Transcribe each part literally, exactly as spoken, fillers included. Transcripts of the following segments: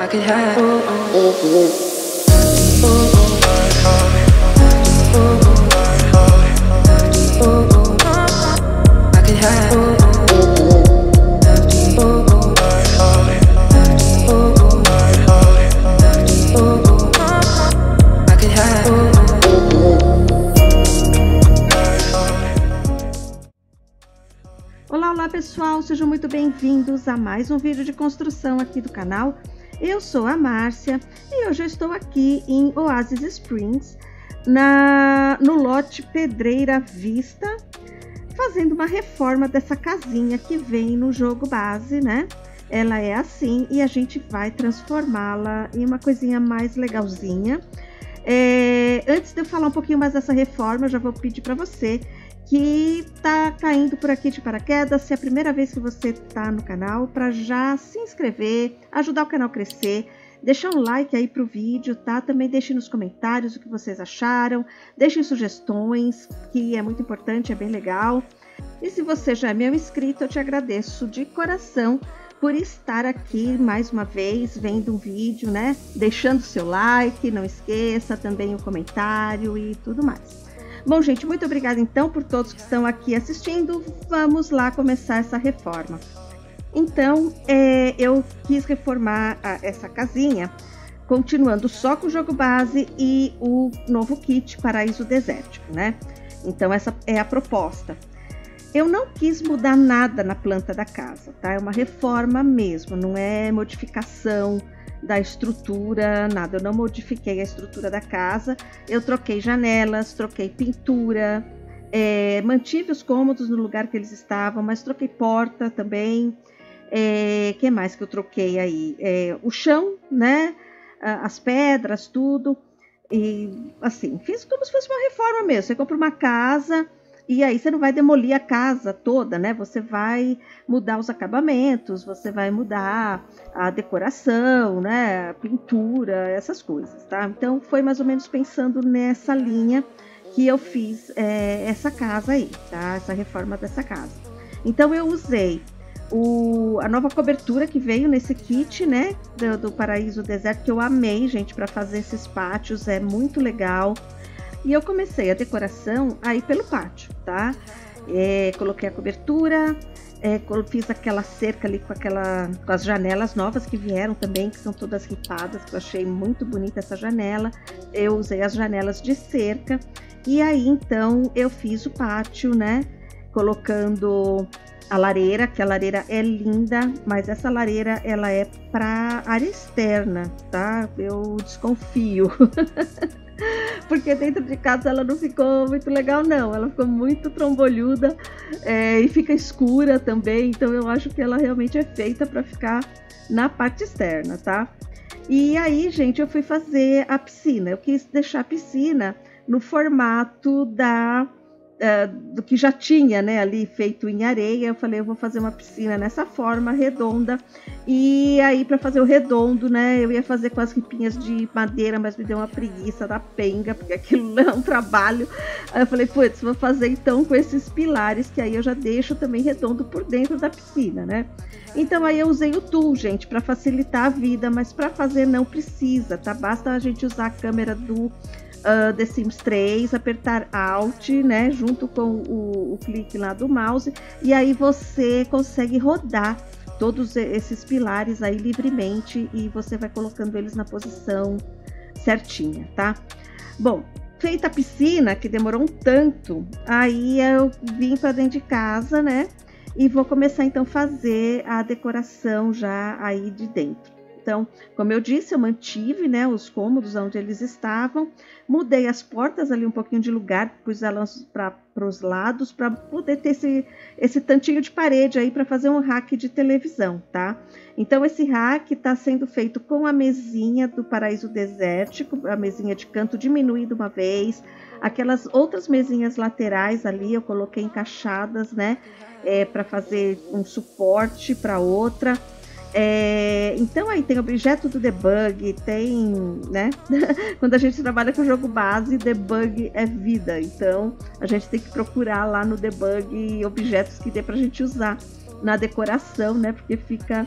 could have. I could have. Olá, olá pessoal, sejam muito bem-vindos a mais um vídeo de construção aqui do canal. Eu sou a Márcia e hoje eu estou aqui em Oasis Springs, na, no lote Pedreira Vista, fazendo uma reforma dessa casinha que vem no jogo base, né? Ela é assim e a gente vai transformá-la em uma coisinha mais legalzinha. É, antes de eu falar um pouquinho mais dessa reforma, eu já vou pedir para você que tá caindo por aqui de paraquedas, se é a primeira vez que você tá no canal, para já se inscrever, ajudar o canal a crescer, deixar um like aí pro vídeo, tá? Também deixem nos comentários o que vocês acharam, deixem sugestões, que é muito importante, é bem legal. E se você já é meu inscrito, eu te agradeço de coração por estar aqui mais uma vez, vendo um vídeo, né? Deixando seu like, não esqueça também o comentário e tudo mais. Bom, gente, muito obrigada então por todos que estão aqui assistindo. Vamos lá começar essa reforma. Então, é, eu quis reformar a, essa casinha, continuando só com o jogo base e o novo kit Paraíso Desértico, né? Então, essa é a proposta. Eu não quis mudar nada na planta da casa, tá? É uma reforma mesmo, não é modificação da estrutura, nada. Eu não modifiquei a estrutura da casa, eu troquei janelas, troquei pintura, é, mantive os cômodos no lugar que eles estavam, mas troquei porta também. É, que mais que eu troquei aí? É, o chão, né? As pedras, tudo. E assim, fiz como se fosse uma reforma mesmo. Você compra uma casa e aí você não vai demolir a casa toda, né? Você vai mudar os acabamentos, você vai mudar a decoração, né? A pintura, essas coisas, tá? Então foi mais ou menos pensando nessa linha que eu fiz é, essa casa aí, tá? Essa reforma dessa casa. Então eu usei o, a nova cobertura que veio nesse kit, né? Do, do Paraíso Deserto, que eu amei, gente, para fazer esses pátios, é muito legal. E eu comecei a decoração aí pelo pátio, tá? É, coloquei a cobertura, é, fiz aquela cerca ali com, aquela, com as janelas novas que vieram também, que são todas ripadas, que eu achei muito bonita essa janela. Eu usei as janelas de cerca e aí então eu fiz o pátio, né? Colocando a lareira, que a lareira é linda, mas essa lareira ela é para área externa, tá? Eu desconfio. Porque dentro de casa ela não ficou muito legal não, ela ficou muito trombolhuda é, e fica escura também, então eu acho que ela realmente é feita para ficar na parte externa, tá? E aí, gente, eu fui fazer a piscina, eu quis deixar a piscina no formato da... Uh, do que já tinha, né, ali feito em areia. Eu falei, eu vou fazer uma piscina nessa forma redonda, e aí para fazer o redondo, né, eu ia fazer com as ripinhas de madeira, mas me deu uma preguiça da penga, porque aquilo é um trabalho. Aí eu falei, putz, vou fazer então com esses pilares, que aí eu já deixo também redondo por dentro da piscina, né. Então aí eu usei o tool, gente, para facilitar a vida, mas para fazer não precisa, tá, basta a gente usar a câmera do Uh, The Sims três, apertar Alt, né, junto com o, o clique lá do mouse, e aí você consegue rodar todos esses pilares aí livremente e você vai colocando eles na posição certinha, tá? Bom, feita a piscina, que demorou um tanto, aí eu vim para dentro de casa, né, e vou começar então a fazer a decoração já aí de dentro. Então, como eu disse, eu mantive, né, os cômodos onde eles estavam, mudei as portas ali um pouquinho de lugar, pus elas para os lados, para poder ter esse, esse tantinho de parede aí para fazer um rack de televisão, tá? Então, esse rack está sendo feito com a mesinha do Paraíso Desértico, a mesinha de canto diminuída uma vez, aquelas outras mesinhas laterais ali eu coloquei encaixadas, né, é, para fazer um suporte para outra. É, então aí tem objeto do debug, tem, né? Quando a gente trabalha com o jogo base, debug é vida, então a gente tem que procurar lá no debug objetos que dê pra gente usar na decoração, né? Porque fica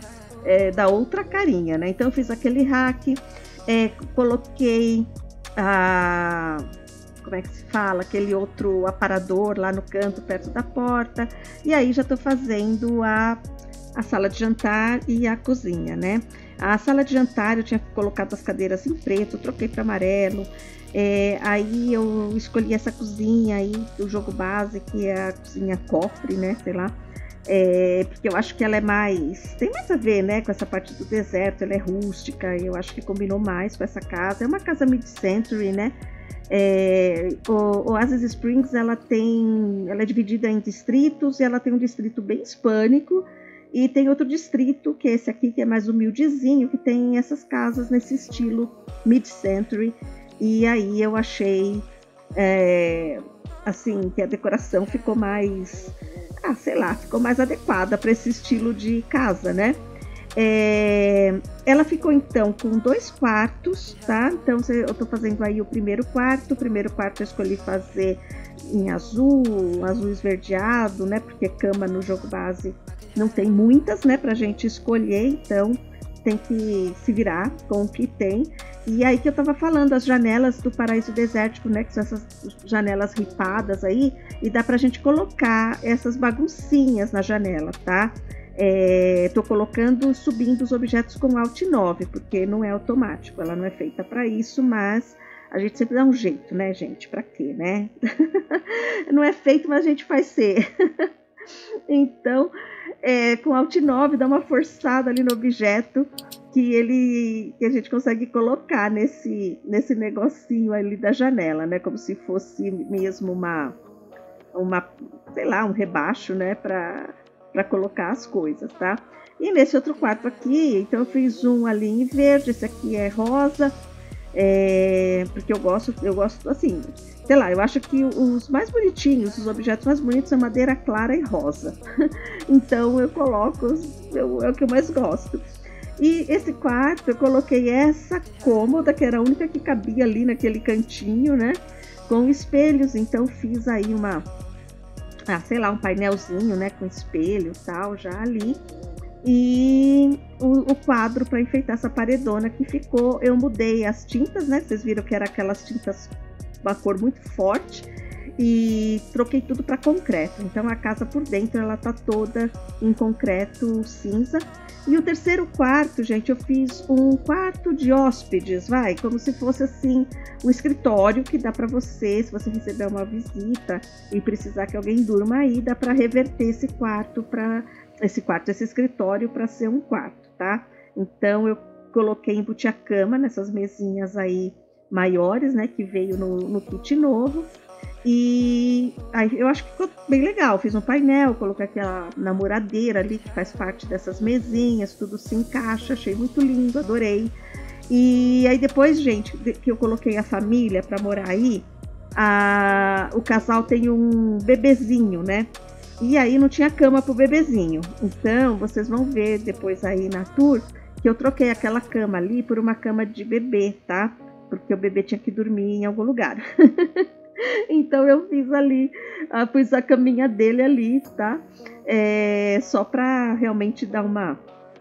é, da outra carinha, né? Então eu fiz aquele rack, é, coloquei a... como é que se fala? Aquele outro aparador lá no canto, perto da porta. E aí já tô fazendo a, a sala de jantar e a cozinha, né? A sala de jantar eu tinha colocado as cadeiras em preto, troquei para amarelo. É, aí eu escolhi essa cozinha aí do jogo base, que é a cozinha cofre, né? Sei lá. É, porque eu acho que ela é mais... tem mais a ver, né? Com essa parte do deserto, ela é rústica. E eu acho que combinou mais com essa casa. É uma casa mid-century, né? É, o Oasis Springs, ela tem, ela é dividida em distritos e ela tem um distrito bem hispânico e tem outro distrito, que é esse aqui, que é mais humildezinho, que tem essas casas nesse estilo mid-century. E aí eu achei, é, assim, que a decoração ficou mais, ah, sei lá, ficou mais adequada para esse estilo de casa, né? É, ela ficou então com dois quartos, tá? Então eu tô fazendo aí o primeiro quarto. O primeiro quarto eu escolhi fazer em azul, azul esverdeado, né? Porque cama no jogo base não tem muitas, né? Pra gente escolher, então tem que se virar com o que tem. E aí que eu tava falando, as janelas do Paraíso Desértico, né? Que são essas janelas ripadas aí, e dá pra gente colocar essas baguncinhas na janela, tá? É, tô colocando, subindo os objetos com Alt nove, porque não é automático, ela não é feita para isso, mas a gente sempre dá um jeito, né, gente? Para quê, né? Não é feito, mas a gente faz ser. Então, é, com Alt nove dá uma forçada ali no objeto que ele que a gente consegue colocar nesse nesse negocinho ali da janela, né? Como se fosse mesmo uma uma, sei lá, um rebaixo, né, para para colocar as coisas, tá? E nesse outro quarto aqui, então eu fiz um ali em verde, esse aqui é rosa, é, porque eu gosto, eu gosto assim, sei lá, eu acho que os mais bonitinhos, os objetos mais bonitos são madeira clara e rosa. Então eu coloco, eu, é o que eu mais gosto. E esse quarto eu coloquei essa cômoda, que era a única que cabia ali naquele cantinho, né? Com espelhos, então fiz aí uma... ah, sei lá, um painelzinho, né, com espelho e tal, já ali. E o, o quadro para enfeitar essa paredona que ficou, eu mudei as tintas, né, vocês viram que era aquelas tintas, uma cor muito forte, e troquei tudo para concreto. Então a casa por dentro, ela tá toda em concreto cinza. E o terceiro quarto, gente, eu fiz um quarto de hóspedes, vai, como se fosse assim, um escritório que dá para você, se você receber uma visita e precisar que alguém durma aí, dá para reverter esse quarto para esse quarto, esse escritório para ser um quarto, tá? Então eu coloquei, embuti a cama nessas mesinhas aí maiores, né, que veio no, no kit novo. E aí eu acho que ficou bem legal. Fiz um painel, coloquei aquela namoradeira ali que faz parte dessas mesinhas, tudo se encaixa, achei muito lindo, adorei. E aí depois, gente, que eu coloquei a família para morar aí, a, o casal tem um bebezinho, né? E aí não tinha cama pro bebezinho. Então vocês vão ver depois aí na tour que eu troquei aquela cama ali por uma cama de bebê, tá? Porque o bebê tinha que dormir em algum lugar. Então eu fiz ali, uh, pus a caminha dele ali, tá? É, só para realmente dar uma,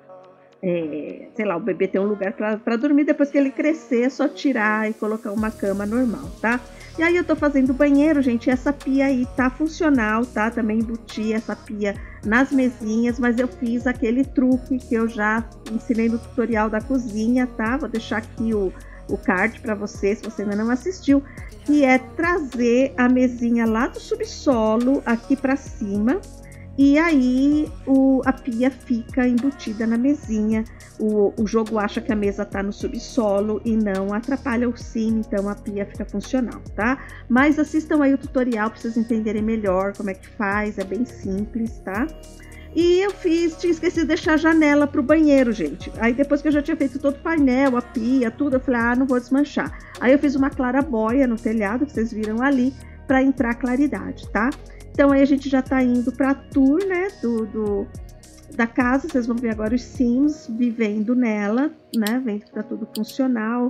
é, sei lá, o bebê ter um lugar para dormir. Depois que ele crescer, é só tirar e colocar uma cama normal, tá? E aí eu tô fazendo o banheiro, gente, essa pia aí tá funcional, tá? Também embuti essa pia nas mesinhas, mas eu fiz aquele truque que eu já ensinei no tutorial da cozinha, tá? Vou deixar aqui o o card para você, se você ainda não assistiu, que é trazer a mesinha lá do subsolo aqui para cima, e aí o, a pia fica embutida na mesinha. O, o jogo acha que a mesa tá no subsolo e não atrapalha o sim, então a pia fica funcional, tá? Mas assistam aí o tutorial para vocês entenderem melhor como é que faz, é bem simples, tá? E eu fiz, tinha esquecido de deixar a janela pro banheiro, gente. Aí depois que eu já tinha feito todo o painel, a pia, tudo, eu falei, ah, não vou desmanchar. Aí eu fiz uma claraboia no telhado, que vocês viram ali, para entrar claridade, tá? Então aí a gente já tá indo pra tour, né, do, do, da casa. Vocês vão ver agora os Sims vivendo nela, né, vendo que tá tudo funcional.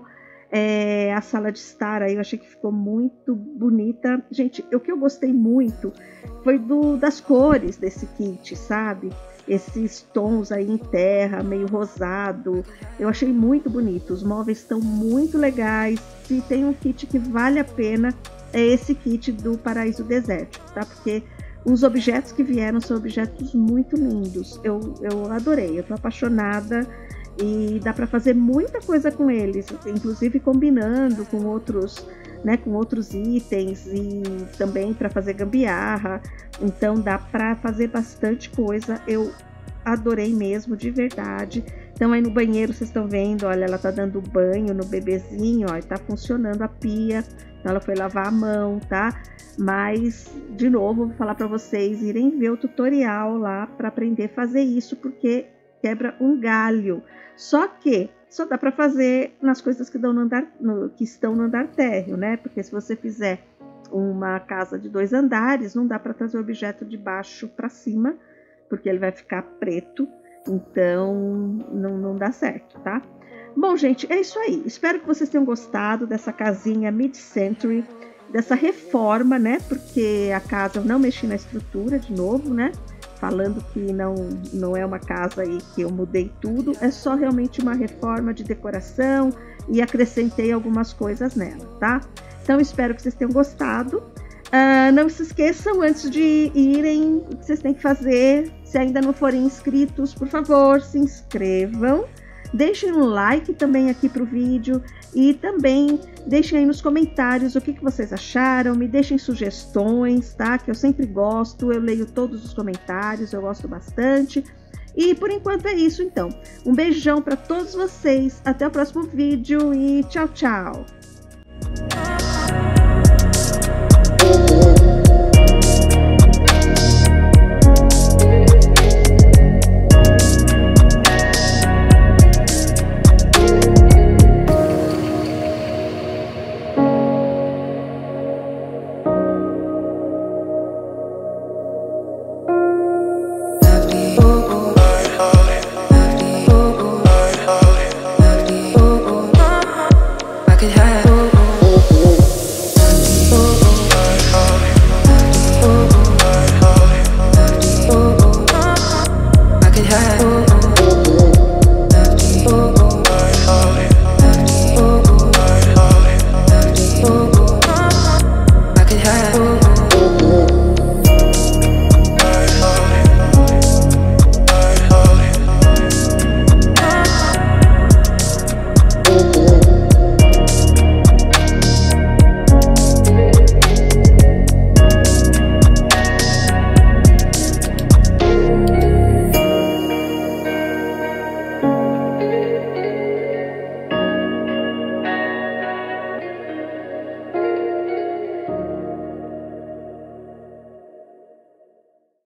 É, a sala de estar aí eu achei que ficou muito bonita. Gente, o que eu gostei muito foi do, das cores desse kit, sabe? Esses tons aí em terra, meio rosado. Eu achei muito bonito. Os móveis estão muito legais. Se tem um kit que vale a pena, é esse kit do Paraíso Desértico, tá? Porque os objetos que vieram são objetos muito lindos. Eu, eu adorei, eu tô apaixonada. E dá para fazer muita coisa com eles, inclusive combinando com outros, né, com outros itens e também para fazer gambiarra. Então dá para fazer bastante coisa. Eu adorei mesmo, de verdade. Então aí no banheiro vocês estão vendo, olha, ela tá dando banho no bebezinho, ó, e tá funcionando a pia. Então ela foi lavar a mão, tá? Mas de novo vou falar para vocês irem ver o tutorial lá para aprender a fazer isso, porque quebra um galho. Só que só dá para fazer nas coisas que, dão no andar, no, que estão no andar térreo, né? Porque se você fizer uma casa de dois andares, não dá para trazer o objeto de baixo para cima, porque ele vai ficar preto, então não, não dá certo, tá? Bom, gente, é isso aí. Espero que vocês tenham gostado dessa casinha mid-century, dessa reforma, né? Porque a casa eu não mexi na estrutura de novo, né? Falando que não, não é uma casa aí que eu mudei tudo, é só realmente uma reforma de decoração e acrescentei algumas coisas nela, tá? Então espero que vocês tenham gostado. Uh, não se esqueçam, antes de irem, o que vocês têm que fazer, se ainda não forem inscritos, por favor, se inscrevam. Deixem um like também aqui para o vídeo e também deixem aí nos comentários o que, que vocês acharam, me deixem sugestões, tá? Que eu sempre gosto, eu leio todos os comentários, eu gosto bastante. E por enquanto é isso então. Um beijão para todos vocês, até o próximo vídeo e tchau, tchau!